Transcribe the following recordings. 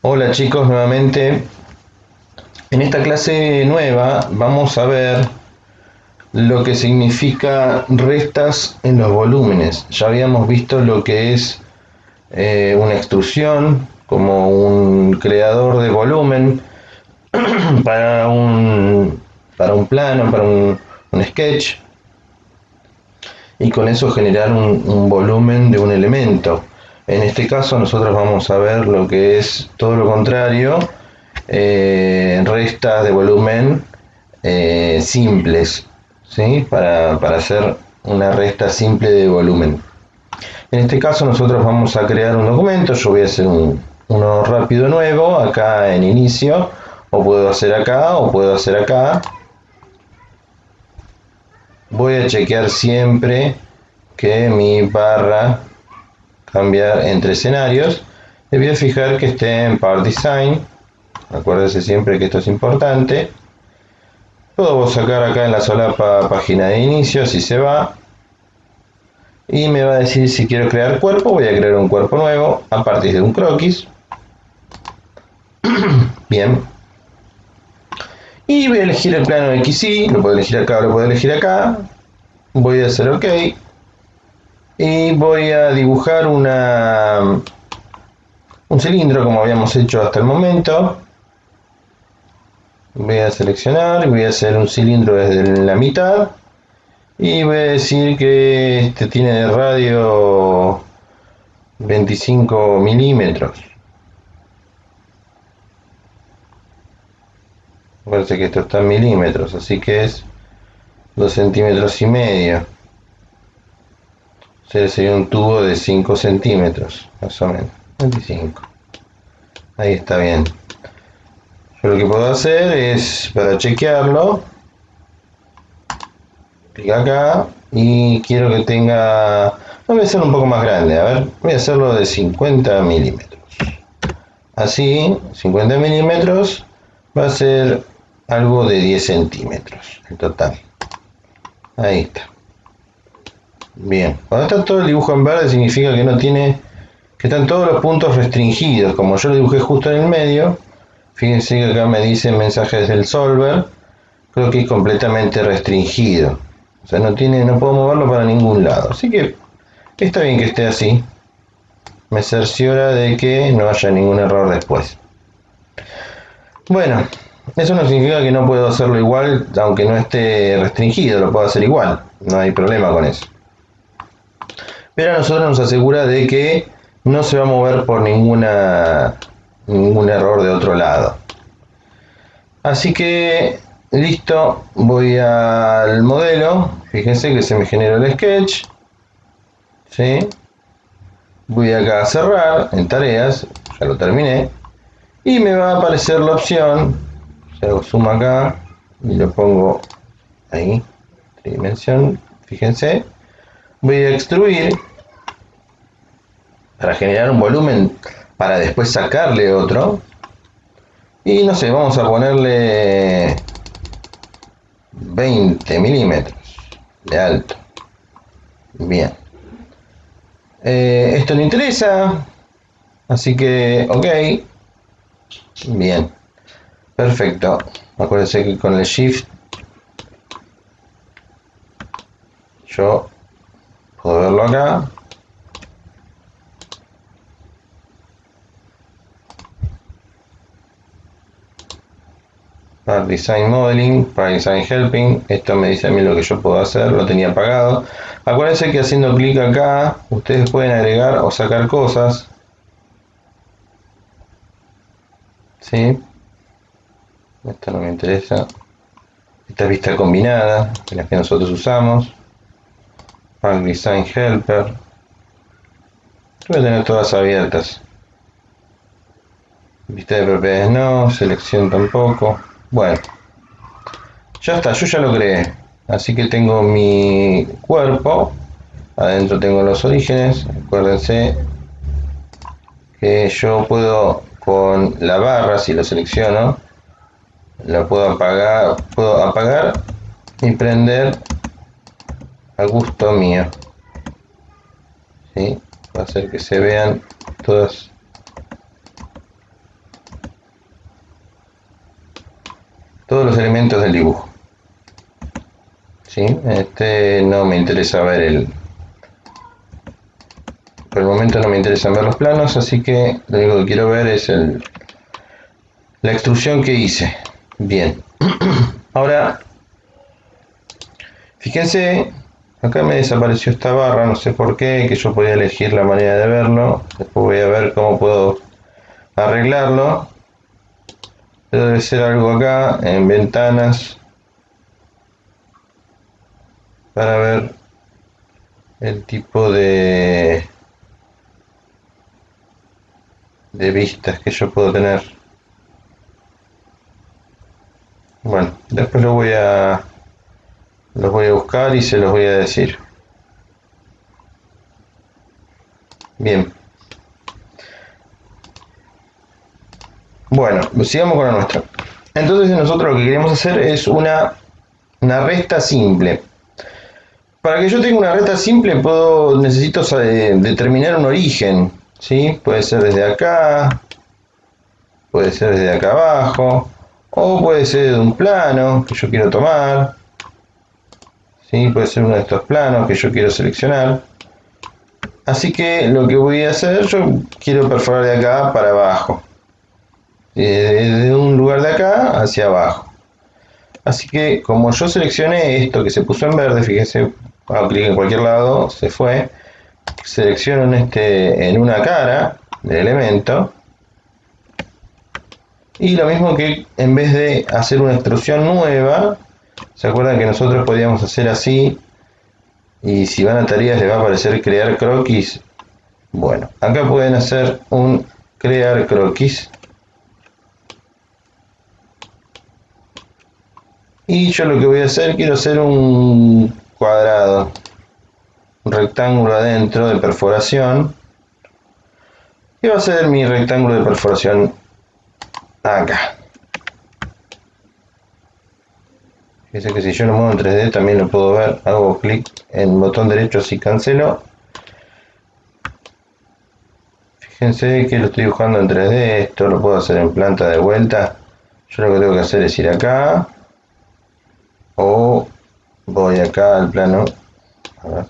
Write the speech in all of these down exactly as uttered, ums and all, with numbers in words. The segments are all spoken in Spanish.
Hola chicos, nuevamente. En esta clase nueva vamos a ver lo que significa restas en los volúmenes. Ya habíamos visto lo que es eh, una extrusión como un creador de volumen para un, para un plano, para un, un sketch, y con eso generar un, un volumen de un elemento. En este caso nosotros vamos a ver lo que es todo lo contrario, eh, restas de volumen eh, simples, ¿sí? para, para hacer una resta simple de volumen. En este caso nosotros vamos a crear un documento. Yo voy a hacer un, uno rápido nuevo acá en inicio, o puedo hacer acá o puedo hacer acá. Voy a chequear siempre que mi barra cambiar entre escenarios. Me voy a fijar que esté en Part Design. Acuérdense siempre que esto es importante. Puedo sacar acá en la solapa página de inicio, si se va. Y me va a decir si quiero crear cuerpo. Voy a crear un cuerpo nuevo a partir de un croquis. Bien. Y voy a elegir el plano X Y. Lo puedo elegir acá o lo puedo elegir acá. Voy a hacer OK. Y voy a dibujar una, un cilindro como habíamos hecho hasta el momento. Voy a seleccionar y voy a hacer un cilindro desde la mitad. Y voy a decir que este tiene de radio veinticinco milímetros. Parece que esto está en milímetros, así que es dos centímetros y medio. O sea, sería un tubo de cinco centímetros, más o menos. veinticinco. Ahí está bien. Yo lo que puedo hacer es, para chequearlo, clic acá y quiero que tenga... Voy a hacerlo un poco más grande, a ver, voy a hacerlo de cincuenta milímetros. Así, cincuenta milímetros va a ser algo de diez centímetros en total. Ahí está. Bien, cuando está todo el dibujo en verde significa que no tiene, que están todos los puntos restringidos. Como yo lo dibujé justo en el medio, fíjense que acá me dice mensajes del solver, creo que es completamente restringido. O sea, no tiene, no puedo moverlo para ningún lado. Así que está bien que esté así. Me cerciora de que no haya ningún error después. Bueno, eso no significa que no puedo hacerlo igual, aunque no esté restringido, lo puedo hacer igual. No hay problema con eso. Pero a nosotros nos asegura de que no se va a mover por ninguna, ningún error de otro lado. Así que listo, voy al modelo. Fíjense que se me generó el sketch, ¿sí? Voy acá a cerrar en tareas, ya lo terminé, y me va a aparecer la opción. Si hago zoom acá y lo pongo ahí, tridimensión, fíjense, voy a extruir para generar un volumen para después sacarle otro. Y no sé, vamos a ponerle veinte milímetros de alto. Bien. Eh, esto no interesa, así que ok. Bien. Perfecto. Acuérdense que con el Shift yo puedo verlo acá. Para Design Modeling, para Design Helping, esto me dice a mí lo que yo puedo hacer, lo tenía apagado. Acuérdense que haciendo clic acá, ustedes pueden agregar o sacar cosas. ¿Sí? Esto no me interesa. Esta vista combinada, de la que nosotros usamos. Para Design Helper. Voy a tener todas abiertas. Vista de propiedades no, selección tampoco. Bueno, ya está, yo ya lo creé. Así que tengo mi cuerpo. Adentro tengo los orígenes. Acuérdense que yo puedo con la barra, si lo selecciono, la puedo apagar, puedo apagar y prender a gusto mío. ¿Sí? Va a hacer que se vean todas todos los elementos del dibujo. ¿Sí? Este no me interesa ver el... Por el momento no me interesan ver los planos, así que lo único que quiero ver es el, la extrusión que hice. Bien. Ahora, fíjense, acá me desapareció esta barra, no sé por qué, que yo podía elegir la manera de verlo. Después voy a ver cómo puedo arreglarlo. Pero debe ser algo acá, en ventanas, para ver el tipo de, de vistas que yo puedo tener. Bueno, después lo voy a los voy a buscar y se los voy a decir. Bien. Bueno, sigamos con la nuestra. Entonces nosotros lo que queremos hacer es una, una resta simple. Para que yo tenga una resta simple puedo necesito eh, determinar un origen, ¿sí? Puede ser desde acá, puede ser desde acá abajo, o puede ser de un plano que yo quiero tomar, ¿sí? Puede ser uno de estos planos que yo quiero seleccionar. Así que lo que voy a hacer, yo quiero perforar de acá para abajo, de un lugar de acá hacia abajo. Así que como yo seleccioné esto que se puso en verde, fíjense, hago clic en cualquier lado, se fue, selecciono en, este, en una cara del elemento, y lo mismo que en vez de hacer una extrusión nueva, se acuerdan que nosotros podíamos hacer así, y si van a tareas les va a aparecer crear croquis. Bueno, acá pueden hacer un crear croquis. Y yo lo que voy a hacer, quiero hacer un cuadrado, un rectángulo adentro de perforación. ¿Qué va a ser mi rectángulo de perforación? Acá. Fíjense que si yo lo muevo en tres D también lo puedo ver. Hago clic en el botón derecho si cancelo. Fíjense que lo estoy dibujando en tres D. Esto lo puedo hacer en planta de vuelta. Yo lo que tengo que hacer es ir acá. O voy acá al plano. A ver.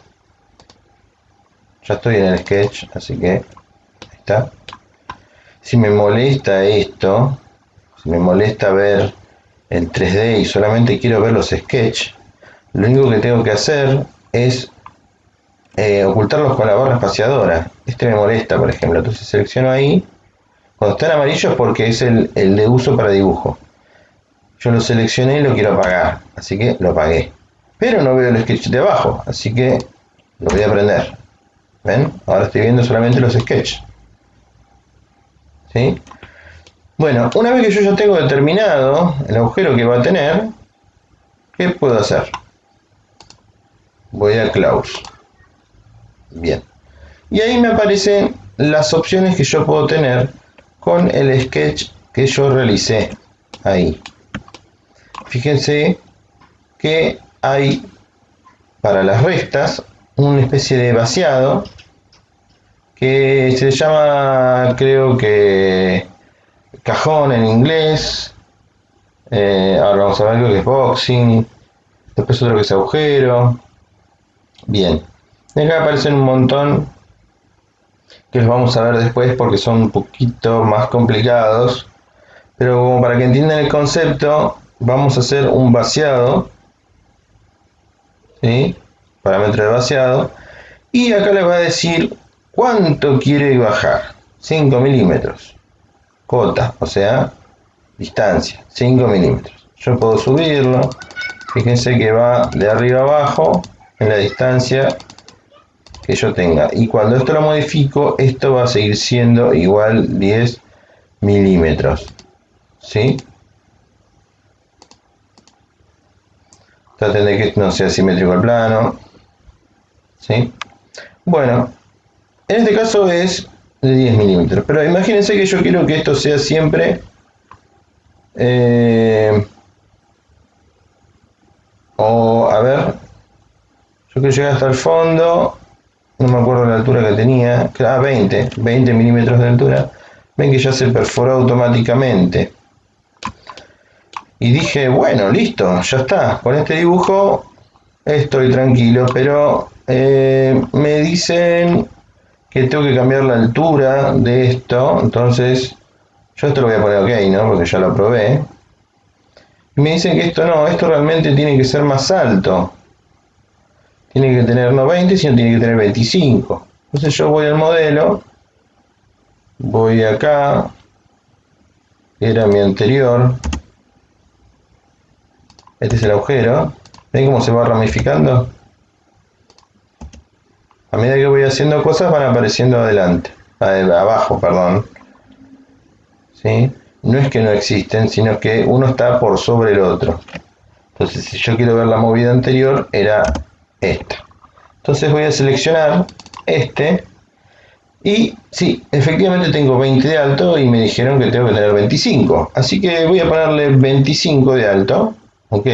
Ya estoy en el sketch, así que ahí está. Si me molesta esto, si me molesta ver en tres D y solamente quiero ver los sketches, lo único que tengo que hacer es eh, ocultarlos con la barra espaciadora. Este me molesta, por ejemplo, entonces selecciono ahí. Cuando está en amarillo es porque es el, el de uso para dibujo. Yo lo seleccioné y lo quiero apagar, así que lo apagué. Pero no veo el sketch de abajo, así que lo voy a prender. ¿Ven? Ahora estoy viendo solamente los sketches. ¿Sí? Bueno, una vez que yo ya tengo determinado el agujero que va a tener, ¿qué puedo hacer? Voy a Close. Bien. Y ahí me aparecen las opciones que yo puedo tener con el sketch que yo realicé ahí. Fíjense que hay para las restas una especie de vaciado que se llama, creo que cajón en inglés. Eh, ahora vamos a ver algo que es boxing, después otro que es agujero. Bien, acá aparecen un montón que los vamos a ver después porque son un poquito más complicados, pero como para que entiendan el concepto, vamos a hacer un vaciado, ¿sí? Parámetro de vaciado, y acá les va a decir cuánto quiere bajar. Cinco milímetros, cota, o sea, distancia, cinco milímetros. Yo puedo subirlo, fíjense que va de arriba a abajo en la distancia que yo tenga, y cuando esto lo modifico, esto va a seguir siendo igual diez milímetros, ¿sí? Traten de que no sea simétrico el plano, ¿sí? Bueno, en este caso es de diez milímetros, pero imagínense que yo quiero que esto sea siempre eh, o a ver, yo quiero llegar hasta el fondo, no me acuerdo la altura que tenía, ah, veinte, veinte milímetros de altura. Ven que ya se perforó automáticamente. Y dije, bueno, listo, ya está. Con este dibujo estoy tranquilo, pero eh, me dicen que tengo que cambiar la altura de esto. Entonces, yo esto lo voy a poner ok, ¿no? Porque ya lo probé. Y me dicen que esto no, esto realmente tiene que ser más alto. Tiene que tener no veinte, sino tiene que tener veinticinco. Entonces yo voy al modelo, voy acá, era mi anterior. Este es el agujero. ¿Ven cómo se va ramificando? A medida que voy haciendo cosas van apareciendo adelante, abajo, perdón. ¿Sí? No es que no existen, sino que uno está por sobre el otro. Entonces, si yo quiero ver la movida anterior, era esta. Entonces voy a seleccionar este. Y sí, efectivamente tengo veinte de alto y me dijeron que tengo que tener veinticinco. Así que voy a ponerle veinticinco de alto. Ok.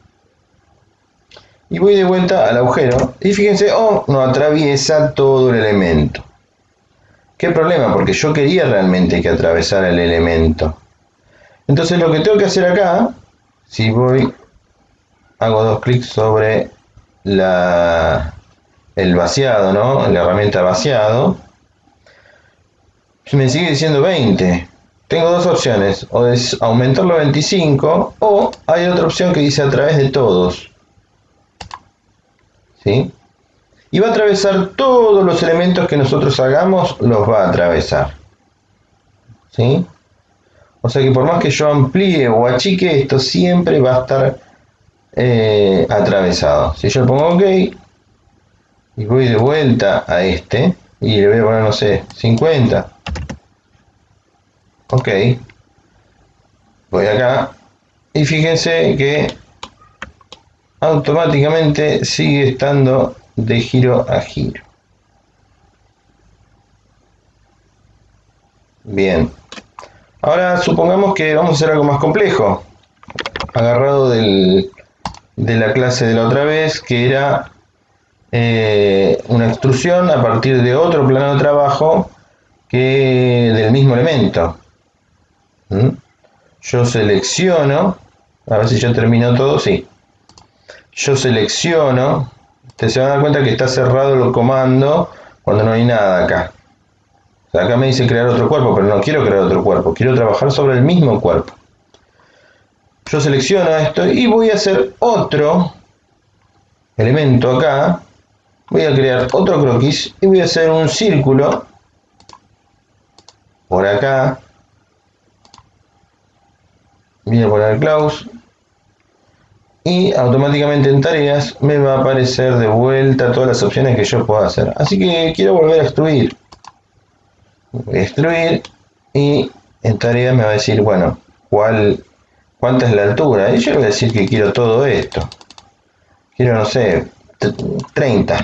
Y voy de vuelta al agujero. Y fíjense, oh, no atraviesa todo el elemento. ¿Qué problema? Porque yo quería realmente que atravesara el elemento. Entonces lo que tengo que hacer acá, si voy, hago dos clics sobre la, el vaciado, ¿no? La herramienta vaciado. Me sigue diciendo veinte. Tengo dos opciones, o es aumentarlo a veinticinco, o hay otra opción que dice a través de todos. ¿Sí? Y va a atravesar todos los elementos que nosotros hagamos, los va a atravesar. ¿Sí? O sea que por más que yo amplíe o achique, esto siempre va a estar eh, atravesado. Si yo pongo OK y voy de vuelta a este, y le voy a poner, no sé, cincuenta. Ok. Voy acá y fíjense que automáticamente sigue estando de giro a giro. Bien. Ahora supongamos que vamos a hacer algo más complejo. Agarrado del, de la clase de la otra vez, que era eh, una extrusión a partir de otro plano de trabajo que del mismo elemento. ¿Mm? Yo selecciono, a ver si ya terminó todo, sí. Yo selecciono, ustedes se van a dar cuenta que está cerrado el comando cuando no hay nada acá. O sea, acá me dice crear otro cuerpo, pero no quiero crear otro cuerpo, quiero trabajar sobre el mismo cuerpo. Yo selecciono esto y voy a hacer otro elemento acá. Voy a crear otro croquis y voy a hacer un círculo por acá. Voy a poner close. Y automáticamente en tareas me va a aparecer de vuelta todas las opciones que yo pueda hacer. Así que quiero volver a extruir. Voy a extruir y en tareas me va a decir, bueno, cuál, cuánta es la altura. Y yo le voy a decir que quiero todo esto. Quiero, no sé, treinta.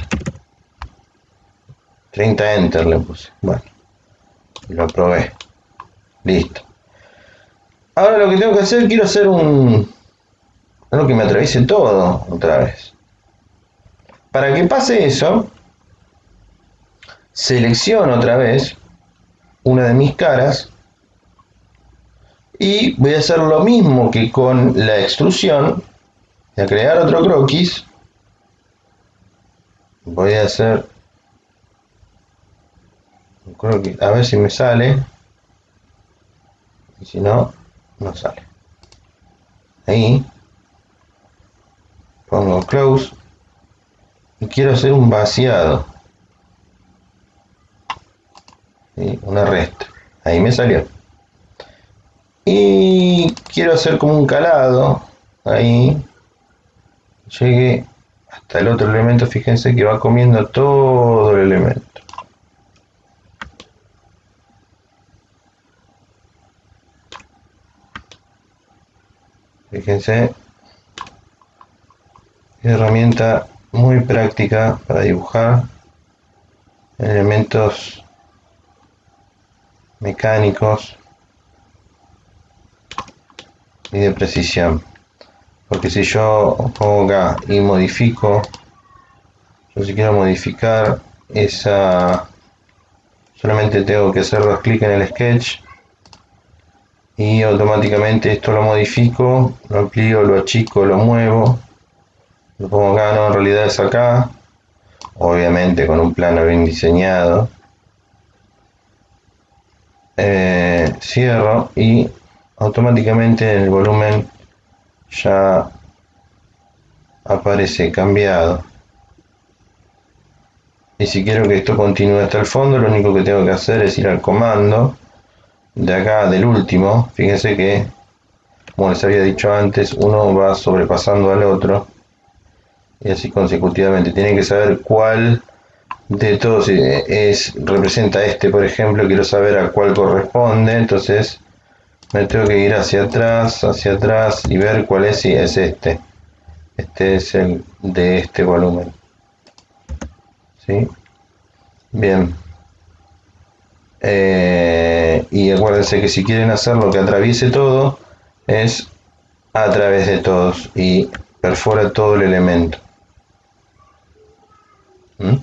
treinta enter le puse. Bueno, lo probé. Listo. Ahora lo que tengo que hacer, quiero hacer un... algo que me atraviese todo otra vez. Para que pase eso, selecciono otra vez una de mis caras y voy a hacer lo mismo que con la extrusión. Voy a crear otro croquis. Voy a hacer un croquis, a ver si me sale. Y si no, no sale. Ahí. Pongo close. Y quiero hacer un vaciado. ¿Sí? Una resta. Ahí me salió. Y quiero hacer como un calado. Ahí. Llegue hasta el otro elemento. Fíjense que va comiendo todo el elemento. Fíjense, es una herramienta muy práctica para dibujar elementos mecánicos y de precisión. Porque si yo pongo acá y modifico, yo si quiero modificar esa, solamente tengo que hacer dos clics en el sketch y automáticamente esto lo modifico, lo amplío, lo achico, lo muevo, lo pongo acá, no, en realidad es acá, obviamente con un plano bien diseñado. Eh, cierro y automáticamente el volumen ya aparece cambiado. Y si quiero que esto continúe hasta el fondo, lo único que tengo que hacer es ir al comando de acá, del último. Fíjense que, como les había dicho antes, uno va sobrepasando al otro y así consecutivamente. Tienen que saber cuál de todos es, representa este, por ejemplo. Quiero saber a cuál corresponde, entonces me tengo que ir hacia atrás, hacia atrás y ver cuál es. Si es este. Este es el de este volumen. ¿Sí? Bien. Eh, y acuérdense que si quieren hacerlo que atraviese todo, es a través de todos y perfora todo el elemento. ¿Mm?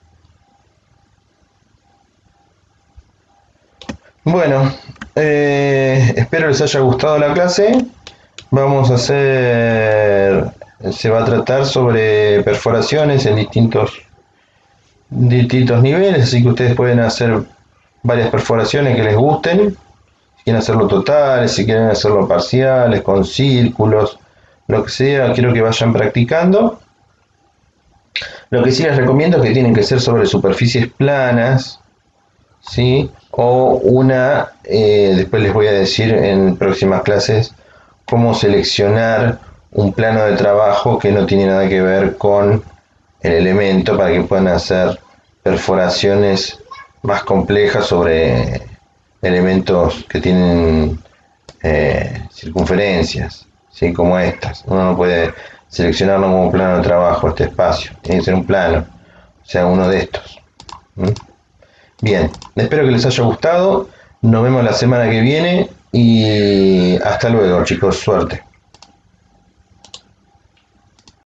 Bueno, eh, espero les haya gustado la clase. Vamos a hacer, se va a tratar sobre perforaciones en distintos, distintos niveles, así que ustedes pueden hacer varias perforaciones que les gusten. Si quieren hacerlo totales, si quieren hacerlo parciales, con círculos, lo que sea, quiero que vayan practicando. Lo que sí les recomiendo es que tienen que ser sobre superficies planas, ¿sí? O una, eh, después les voy a decir en próximas clases cómo seleccionar un plano de trabajo que no tiene nada que ver con el elemento para que puedan hacer perforaciones más complejas sobre elementos que tienen eh, circunferencias, ¿sí? Como estas. Uno no puede seleccionarlo como plano de trabajo, este espacio. Tiene que ser un plano, o sea, uno de estos. ¿Mm? Bien, espero que les haya gustado. Nos vemos la semana que viene y hasta luego, chicos. Suerte.